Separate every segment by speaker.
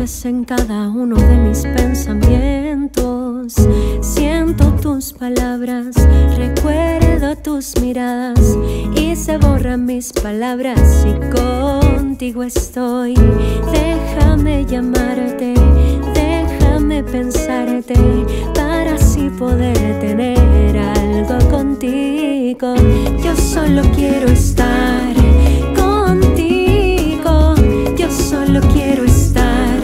Speaker 1: vives en cada uno de mis pensamientos. Siento tus palabras, recuerdo tus miradas y se borran mis palabras y contigo estoy. Déjame llamarte, déjame pensarte para así poder tener algo contigo. Yo solo quiero estar contigo, yo solo quiero estar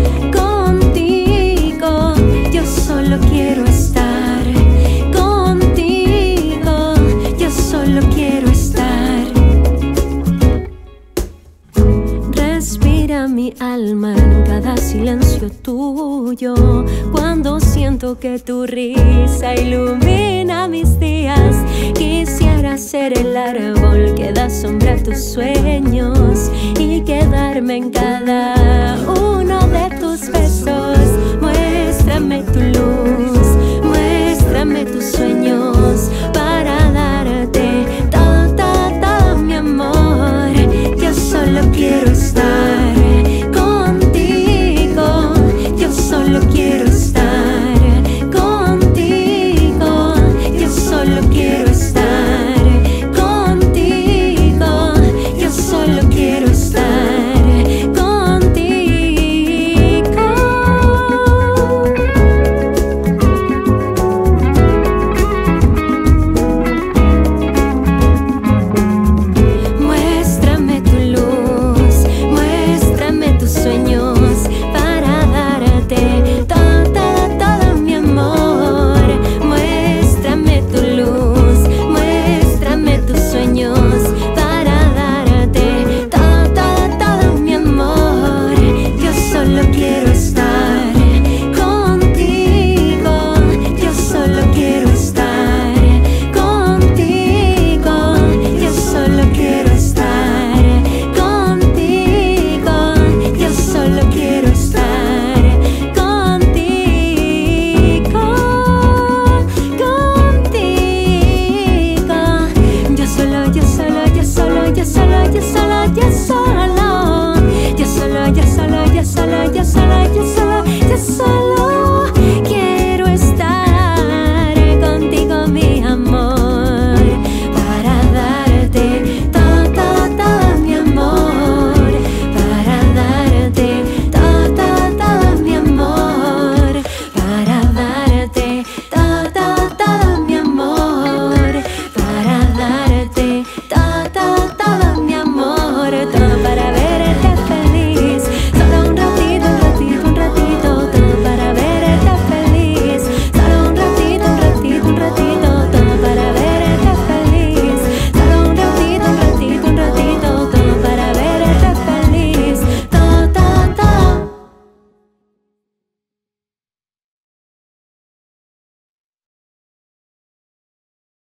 Speaker 1: contigo, yo solo quiero estar contigo, yo solo quiero estar. Respira mi alma en cada silencio tuyo, cuando siento que tu risa ilumina mis días. Quisiera ser el árbol que da sombra a tus sueños y quedarme en cada uno de tus besos. Muéstrame tu luz,